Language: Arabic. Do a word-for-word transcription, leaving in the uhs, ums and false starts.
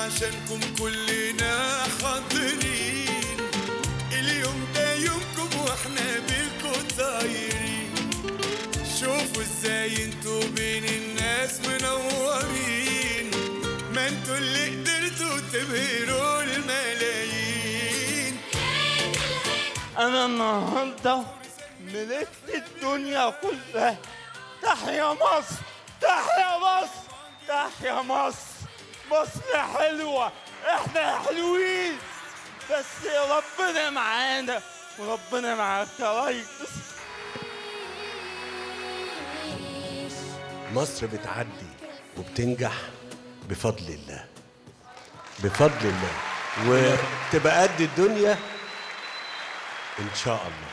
عشانكم كلنا حاضرين، اليوم ده يومكم واحنا بيكم طايرين. شوفوا ازاي انتوا بين الناس منورين، ما انتوا اللي قدرتوا تبهروا الملايين. انا النهارده ملكت الدنيا كلها. تحيا مصر، تحيا مصر، تحيا مصر. مصر حلوة، احنا حلوين، بس ربنا معانا وربنا معاك يا ريس. مصر بتعدي وبتنجح بفضل الله، بفضل الله، وتبقى قد الدنيا إن شاء الله.